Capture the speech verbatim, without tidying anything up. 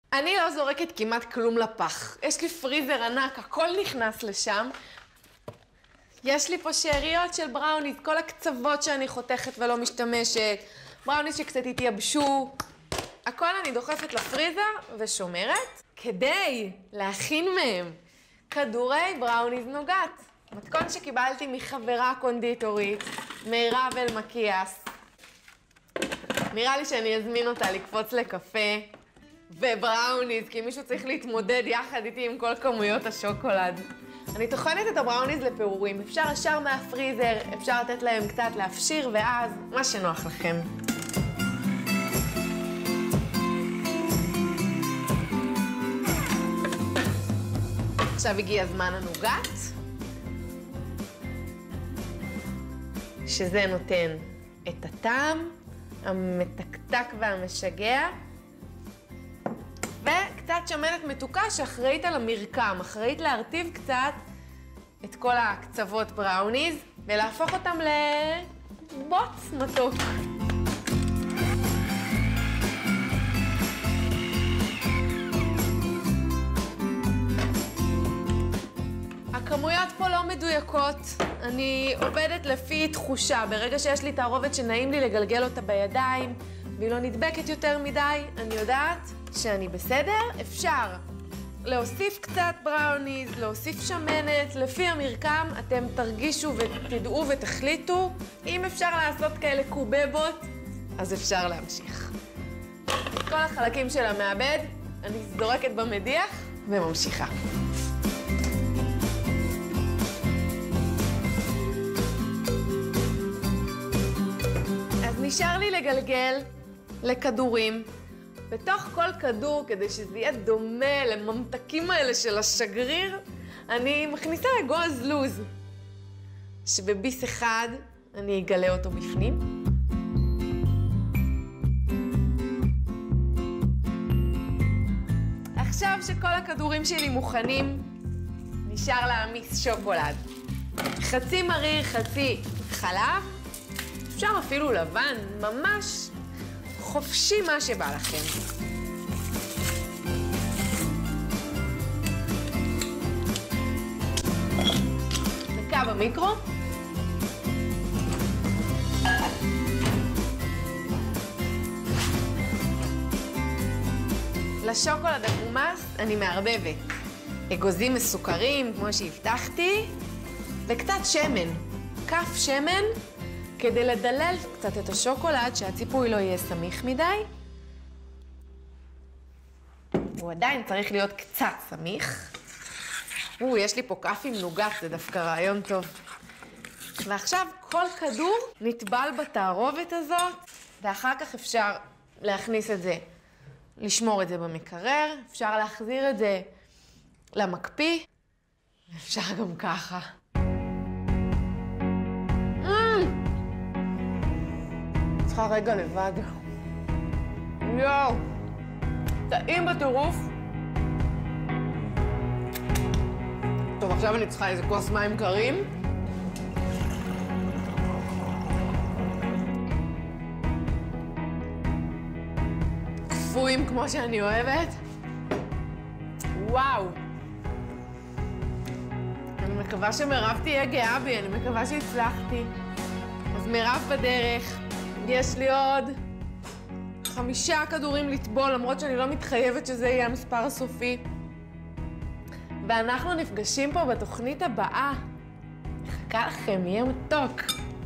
אני לא זורקת כמעט כלום לפח. יש לי פריזר ענק, הכל נכנס לשם. יש לי פה שאריות של בראוניז, כל הקצוות שאני חותכת ולא משתמשת, בראוניז שקצת התייבשו. הכל אני דוחפת לפריזר ושומרת, כדי להכין מהם כדורי בראוניז נוגת. מתכון שקיבלתי מחברה קונדיטורית, מירב אלמקיאס. נראה לי שאני אזמין אותה לקפוץ לקפה ובראוניז, כי מישהו צריך להתמודד יחד איתי עם כל כמויות השוקולד. אני טוחנת את הבראוניז לפירורים. אפשר ישר מהפריזר, אפשר לתת להם קצת להפשיר, ואז מה שנוח לכם. עכשיו הגיע זמן הנוגת, שזה נותן את הטעם המתקתק והמשגע, וקצת שמנת מתוקה שאחראית על המרקם, אחראית להרטיב קצת את כל הקצוות בראוניז, ולהפוך אותם לבוץ מתוק. הכמויות פה לא מדויקות, אני עובדת לפי תחושה. ברגע שיש לי תערובת שנעים לי לגלגל אותה בידיים, והיא לא נדבקת יותר מדי, אני יודעת שאני בסדר. אפשר להוסיף קצת בראוניז, להוסיף שמנת, לפי המרקם אתם תרגישו ותדעו ותחליטו. אם אפשר לעשות כאלה קובבות, אז אפשר להמשיך. את כל החלקים של המעבד אני זורקת במדיח וממשיכה. אז נשאר לי לגלגל לכדורים. בתוך כל כדור, כדי שזה יהיה דומה לממתקים האלה של השגריר, אני מכניסה אגוז לוז, שבביס אחד אני אגלה אותו בפנים. עכשיו שכל הכדורים שלי מוכנים, נשאר להעמיס שוקולד. חצי מריר, חצי חלב, אפשר אפילו לבן, ממש חופשי מה שבא לכם. דקה במיקרו. לשוקולד החומס אני מערבבת אגוזים מסוכרים, כמו שהבטחתי, וקצת שמן, כף שמן, כדי לדלל קצת את השוקולד, שהציפוי לא יהיה סמיך מדי. הוא עדיין צריך להיות קצת סמיך. או, יש לי פה כף עם נוגת, זה דווקא רעיון טוב. ועכשיו כל כדור נטבל בתערובת הזאת, ואחר כך אפשר להכניס את זה, לשמור את זה במקרר, אפשר להחזיר את זה למקפיא, אפשר גם ככה. צריכה רגע לבד. יואו, טעים בטירוף. טוב, עכשיו אני צריכה איזה כוס מים קרים. קפואים כמו שאני אוהבת. וואו. אני מקווה שמירב תהיה גאה בי, אני מקווה שהצלחתי. אז מירב בדרך. יש לי עוד חמישה כדורים לטבול, למרות שאני לא מתחייבת שזה יהיה המספר הסופי. ואנחנו נפגשים פה בתוכנית הבאה. מחכה לכם, יהיה מתוק.